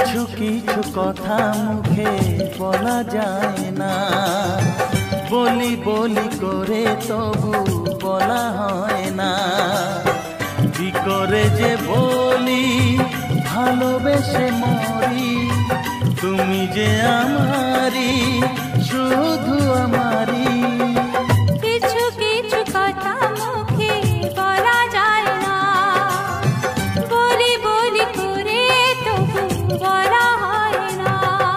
কিছু কিছু কথা মুখে বলা যায় না, বলি বলি করে তবু বলা হয় না। কি করে যে বলি ভালোবেসে মরি, তুমি যে আমারি, শুধু আমারি। কিছু কিছু কথা মুখে বলা যায় না, বলি বলি করে তবু বলা হয় না।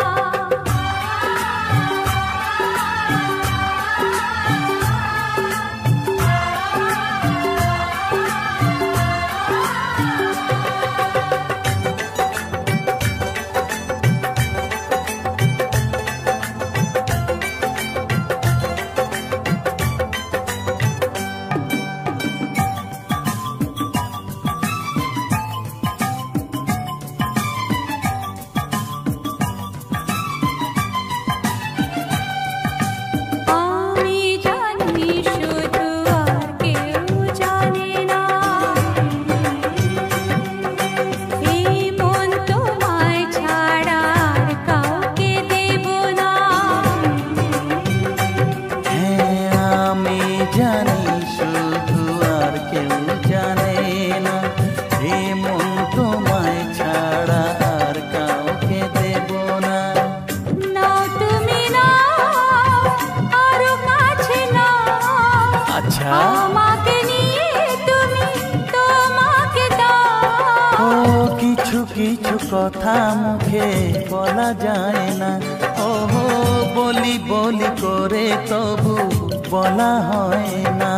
কিছু কিছু কথা মুখে বলা যায় না, ও বলি বলি করে তবু বলা হয় না।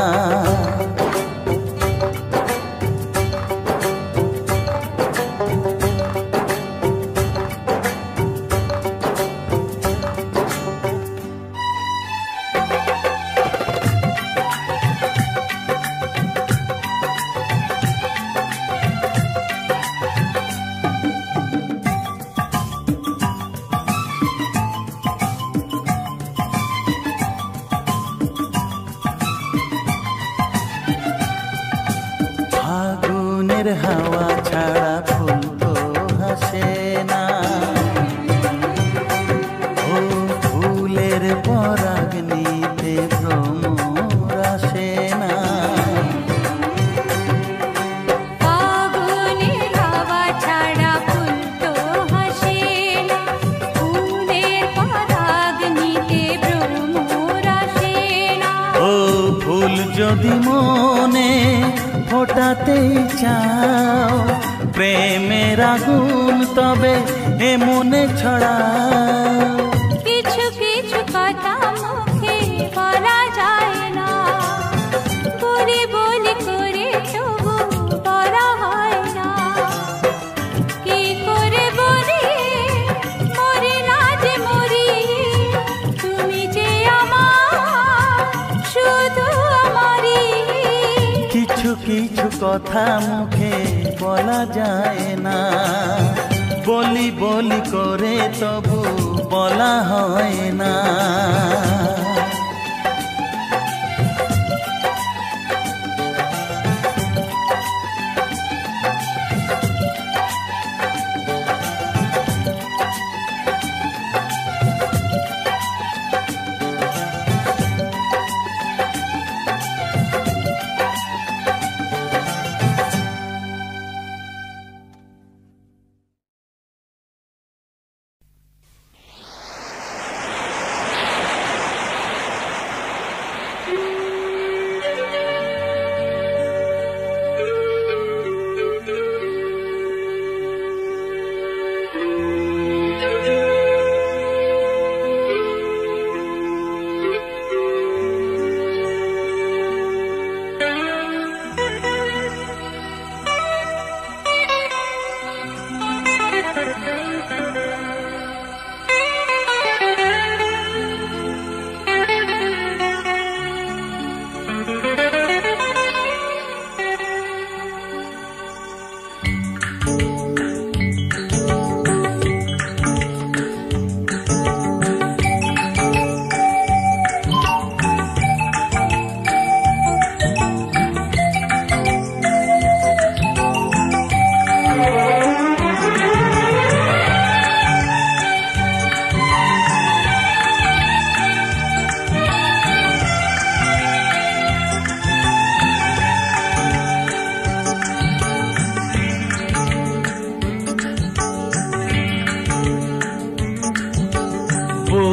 ফাগুনের হাওয়া ছাড়া ফুল তো হাসে না, ও ফুলের পরাগ নিতে ভ্রমর আসে না। ফাগুনের হাওয়া ছাড়া ফুল তো হাসে না, ফুলের পরাগ নিতে ভ্রমর আসে না। ও ফুল যদি মনে ফোটাতেই চাও প্রেমের আগুন, তবে এ মনে ছড়াও। কিছু কিছু কথা মুখে বলা যায় না, বলি বলি করে তবু বলা হয় না। কি করে বলি মরি না যে মরি, তুমি যে আমার, শুধু আমারি। কিছু কিছু কথা মুখে বলা যায় না, বলি বলি করে তবু বলা হয় না।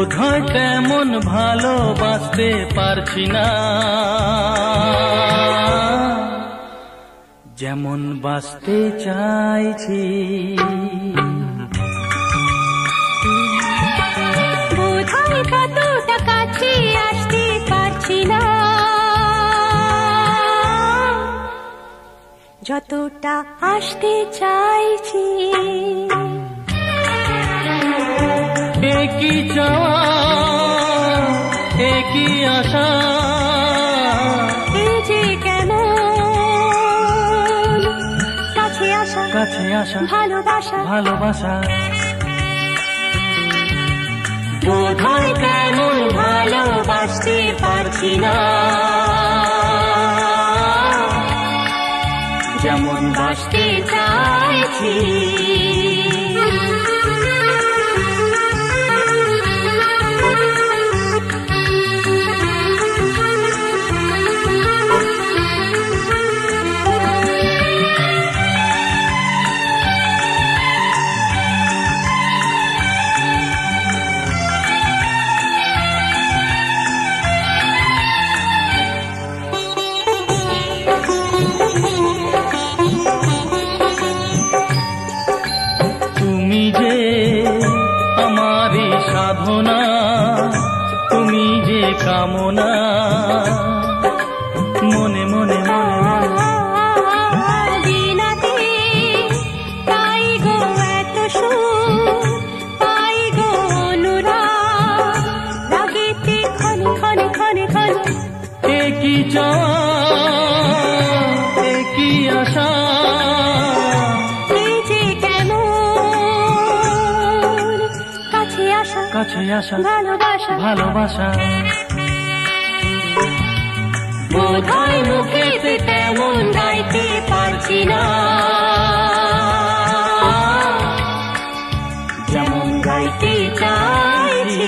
বোধহয় তেমন ভালোবাসতে পারছি না, যেমন বাসতে চাইছি। বোধহয় কতটা কাছে আসতে পারছি না, যতটা আসতে চাইছি। একই চাওয়া একই আশা, এই যে কেমন কাছে আসা, কাছে আসা, ভালোবাসা, ভালোবাসা। বোধহয় তেমন ভালোবাসতে পারছি না, যেমন বাসতে চাইছি। সাধনা তুমি যে কামনা, মনে মনে দিনাতে পাই গো এত সুর, পাই গো অনুরাগ, রাগেতে ক্ষণে ক্ষণে ক্ষণে ক্ষণে একই চাওয়া একই আশা, কাছে আসা, ভালোবাসা, ভালোবাসা। বোধহয় মুখেতে তেমন গাইতে পারছি না, যেমন গাইতে চাইছি।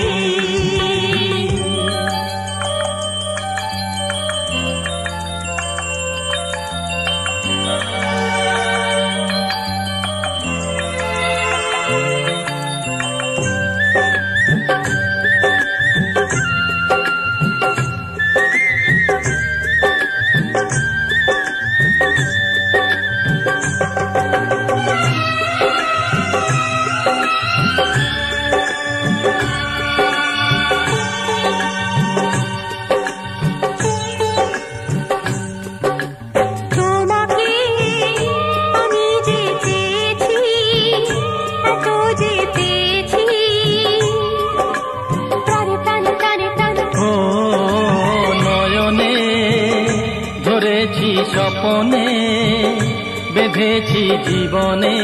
স্বপনে বেঁধেছি জীবনে,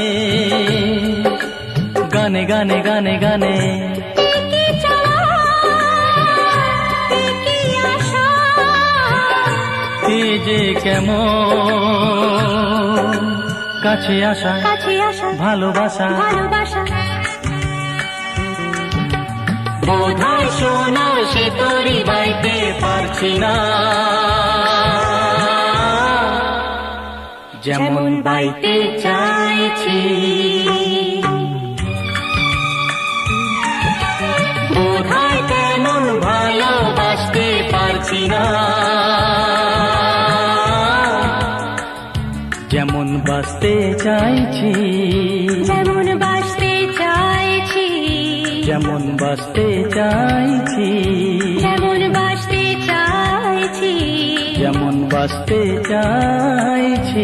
গানে গানে গানে গানে এ যে কেমন কাছে আসা, কাছে আসা, ভালোবাসা, ভালোবাসা। বোধহয় শোনো সে তোরই বাইতে পারছি না, যেমন বাইতে চাইছি। বোধহয় তেমন ভালোবাসতে পারছি না, যেমন বাসতে চাইছি, যেমন বাসতে চাইছি, যেমন বাসতে চাইছি, যেমন বাসতে চাইছি, যেমন বাসতে চাইছি।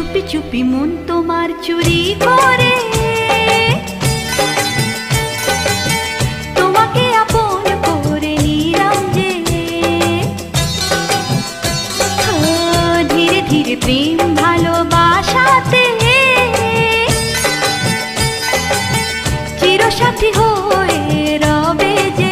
চুপি চুপি মন তোমার চুরি করে তোমাকে আপন করে নিলাম যে ধীরে ধীরে প্রেম ভালোবাসাতে চিরসাথী হয়ে রবে যে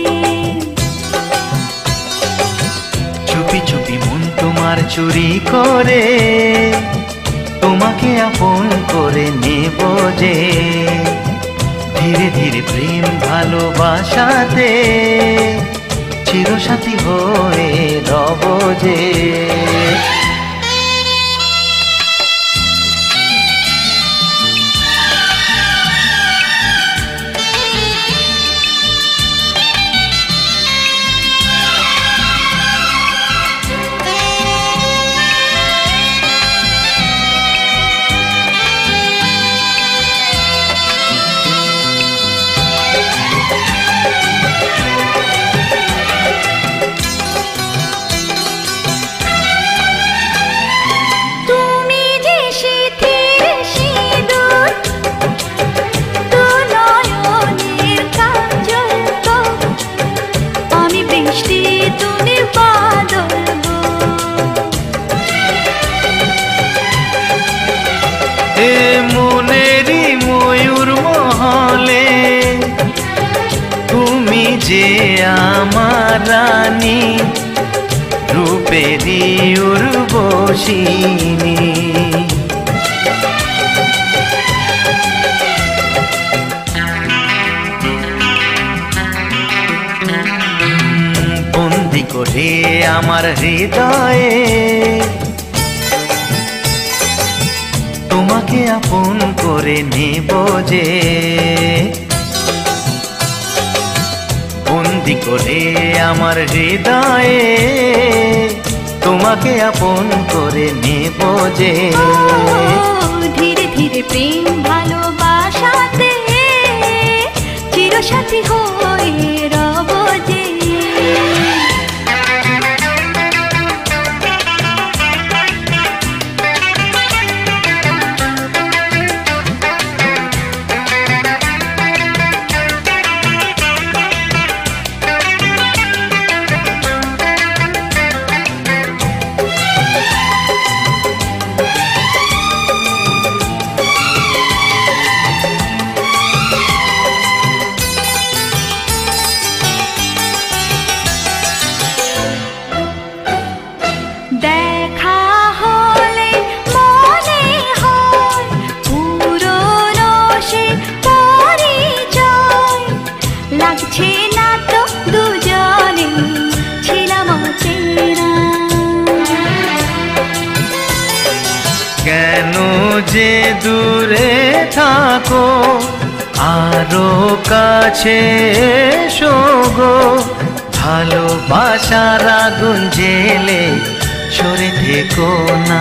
চুপি চুপি মন তোমার চুরি করে তোমাকে আপন করে নেব যে ধীরে ধীরে প্রেম ভালোবাসাতে চিরসাথী হয়ে রব যে মনেরই ময়ূর মহলে তুমি যে আমার রানী রূপেরই উর্বশিনী বন্দি করে আমার হৃদয়ে তোমাকে আপন করে নেব যে বন্দি করে আমার হৃদয়ে তোমাকে আপন করে নেব যে ধীরে ধীরে প্রেম ভালোবাসাতে চিরসাথী হয়ে রব যে কেন যে দূরে থাকো আরো কাছে এসো গো ভালোবাসার আগুন জেলে সরে থেকো না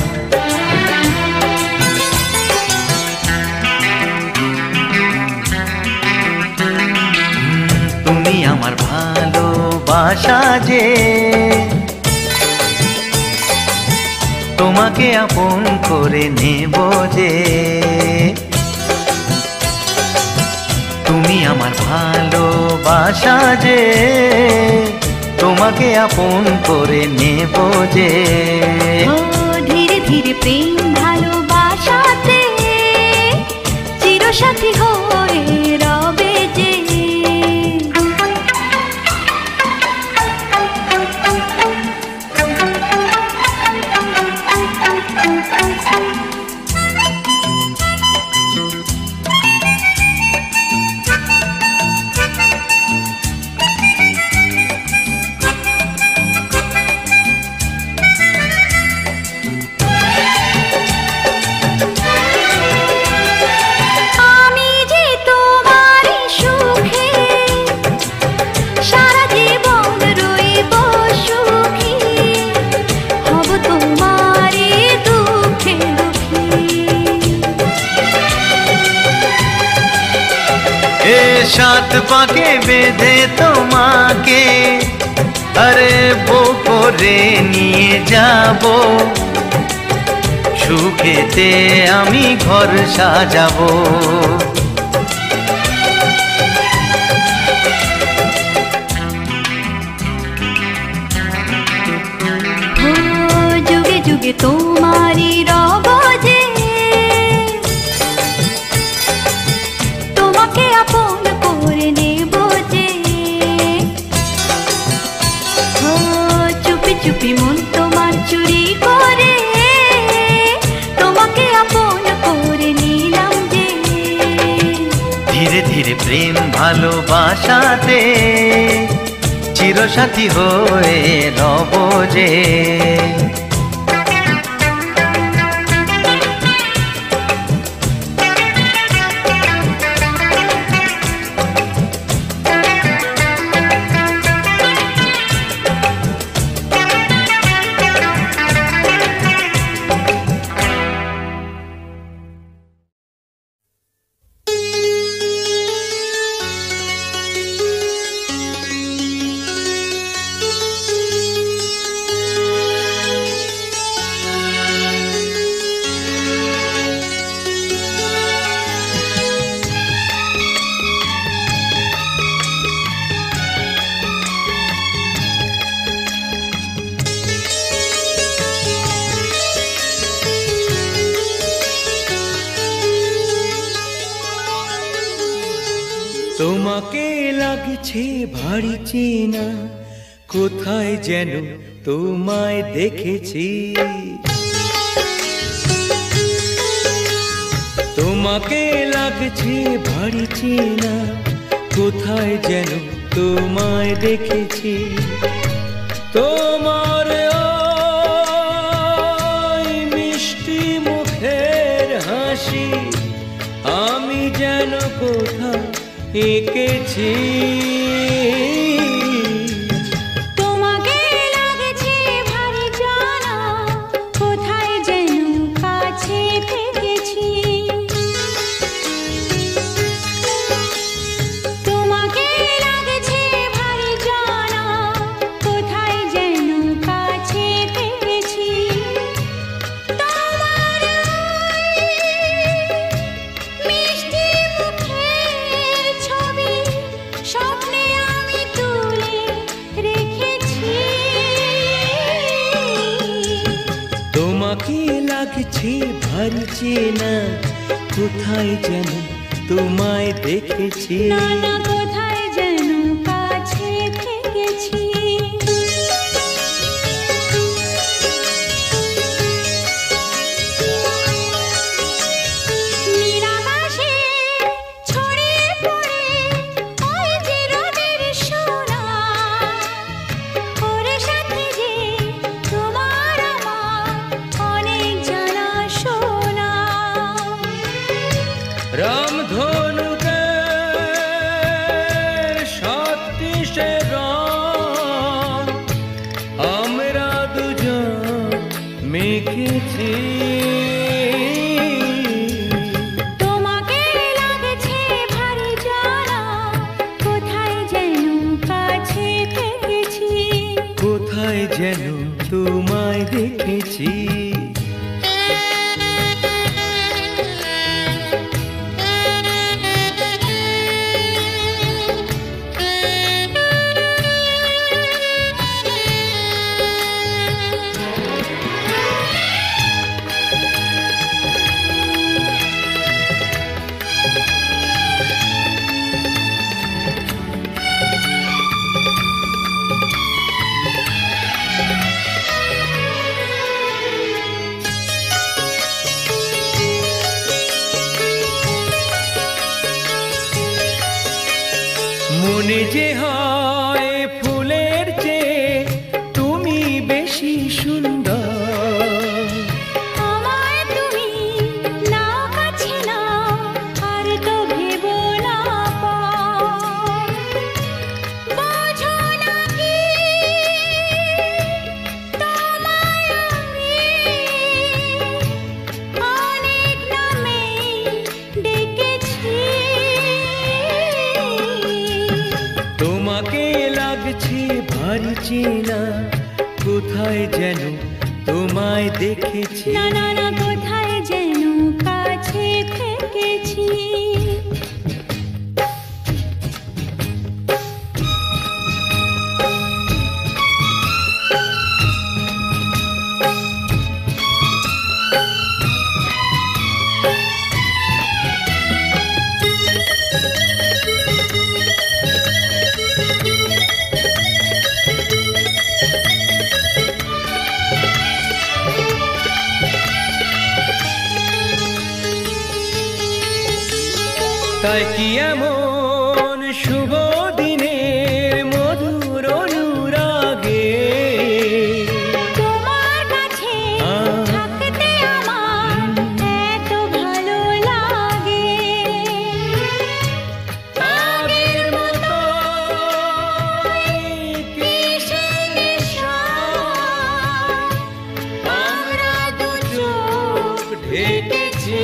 তুমি আমার ভালোবাসা যে তোমাকে আপন করে নেব যে তুমি আমার ভালোবাসা যে তোমাকে আপন করে নেব যে ধীরে ধীরে প্রেম ভালোবাসাতে চিরসাথী হয়ে রবে যে সাত পাকে বেঁধে তোমাকে আরে বো করে নিয়ে যাব সুখ মেঘেতে আমি ঘর সাজাবো। যুগে যুগে তোমারই রব যে, তোমাকে আপন করে নেব যে। চুপি চুপি মন তোমার চুরি করে, তোমাকে আপন করে নিলাম যে। ধীরে ধীরে প্রেম ভালোবাসাতে চিরসাথী হয়ে রব যে। তোমাকে লাগছে ভারী চেনা, কোথায় যেন তোমায় দেখেছি। তোমাকে লাগছে ভারী চেনা, কোথায় যেন তোমায় দেখেছি। তোমার ওই মিষ্টি মুখের হাসি আমি যেন কোথায় এঁকেছি। তোমাকে লাগছে ভারী জানা, কোথায় যেন কাছে থেকেছি। তোমাকে লাগছে ভারী জানা, কোথায় যেন কাছে থেকেছি। তোমার মিষ্টি মুখের ছবি স্বপ্নে আমি তুলে রেখেছি। তোমাকে লাগছে ভারী চেনা, কোথায় যেন তোমায় দেখেছি। না না কোথায় যেন কাছে থেকেছি। নিরাকাশে ছড়িয়ে পড়ে ওই যে রোদের সোনা, ওর সাথে যে তোমার আমার অনেক জানা শোনা। রামধনুকের সাতটি সে রং আমরা দুজন মেখেছি। তোমাকে লাগছে ভারী জানা, কোথায় যেন কাছে থেকেছি। কোথায় যেন তোমায় দেখেছি। মনে যে হয় ফুলের চেয়ে তুমি বেশি সুন্দর। আমায় তুমি নাও কাছে নাও, আর তো ভেবো না পর। বোঝো না কি তোমায় আমি অনেক নামে ডেকেছি। তোমাকে লাগছে ভারী চেনা, কোথায় যেন তোমায় দেখেছি। না না না কোথায় থেকেছি। তাই কি এমন শুভ দিনের মধুর অনুরাগে তোমার কাছে থাকতে আমার এত ভালো লাগে। আগের মতো কিসের নেশা, আমরা দু চোখ ঢেকেছি।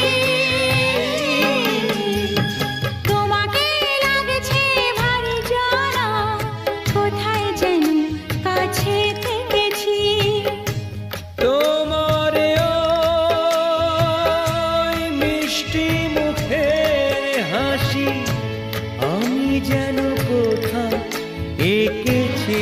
তোমাকে লাগছে ভারী জানা, কোথায় যেন কাছে থেকেছি। তোমার ওই মিষ্টি মুখের হাসি আমি যেন কোথায় এঁকেছি।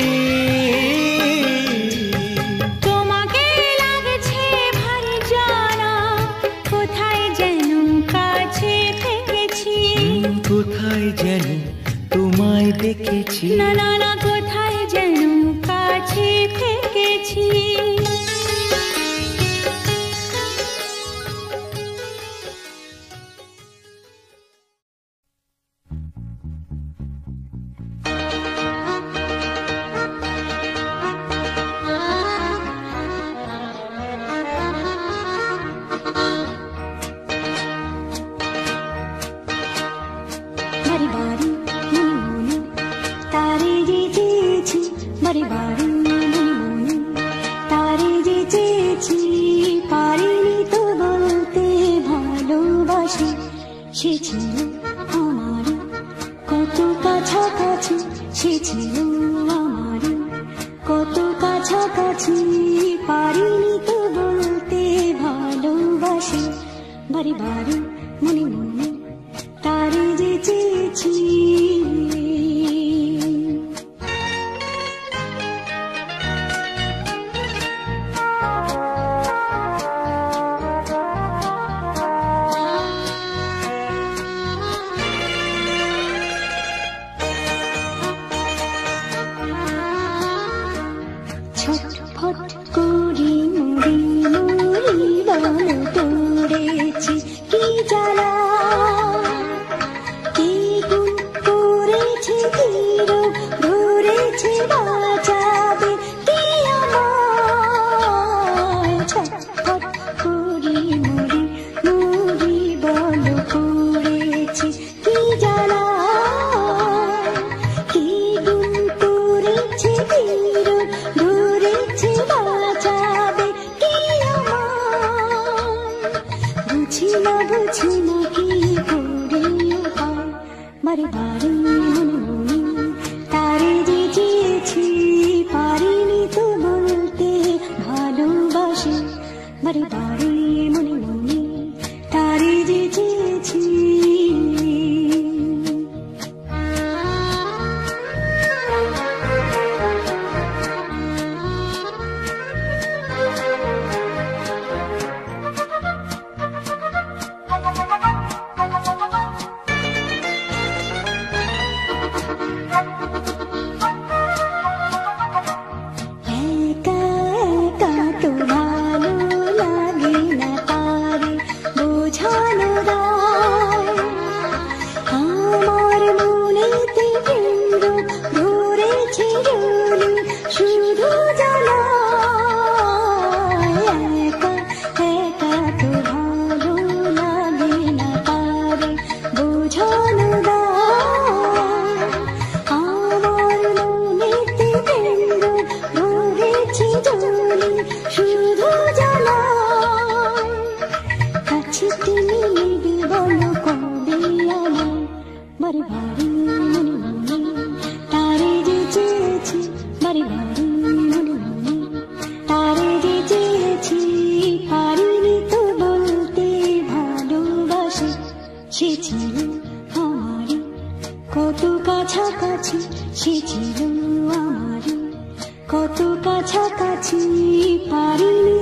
তোমাকে লাগছে ভারী জানা, কোথায় যেন কাছে থেকেছি। কোথায় যেন তোমায় দেখেছি। না না না, কোথায় যেন কাছে থেকেছি। বাড়ি বাড়ি মনে মনে তারে যে চেয়েছি, বাড়ি বাড়ি মনে মনে তারে যে চেয়েছি। পারিনি তো বলতে ভালোবাসি, সে ছিল আমার কত কাছাকাছি, সে ছিল আমার কত কাছাকাছি। পারিনি তো বলতে ভালোবাসি, বাড়ি বাড়ি মনে মনে তারে যে চেয়েছি। ছটফট করি মরি মরি বল পড়েছি কি জ্বালা, কি গুণ করেছে ধীর ধরেছে বাঁচাবে কি আমায়। ছটফট করি মরি মরি বল পড়েছি কি জ্বালা, কি গুণ করেছে ধীর ধরেছে বাঁচাবে কি আমায়। বুঝি না কি করে উপায়, বাড়ি বাড়ি মনে মনে তারে যে চেয়েছি। পারিনি তো বলতে ভালোবাসি, বাড়ি বাড়ি মনে মনে তারে যে চেয়েছি। একা একা তো ভালো লাগে না তারে বোঝানো দায়। আমার মনেতে কেন্দ্র ধরেছে রোলি শুধু জ্বালায়। একা একা তো ভালো লাগে না তারে বোঝানো দায়। আমার মনেতে কেন্দ্র ধরেছে রোলি শুধু জ্বালায়। কাছে তুমি নিবি বলো কবে আমায়, বাড়ি বাড়ি মনে মনে তারে যে চেয়েছি। বাড়ি বাড়ি মনে মনে তারে যে চেয়েছি। পারিনি তো বলতে ভালোবাসি, কাছাকাছি সে ছিল আমার, কত কাছাকাছি পারিনি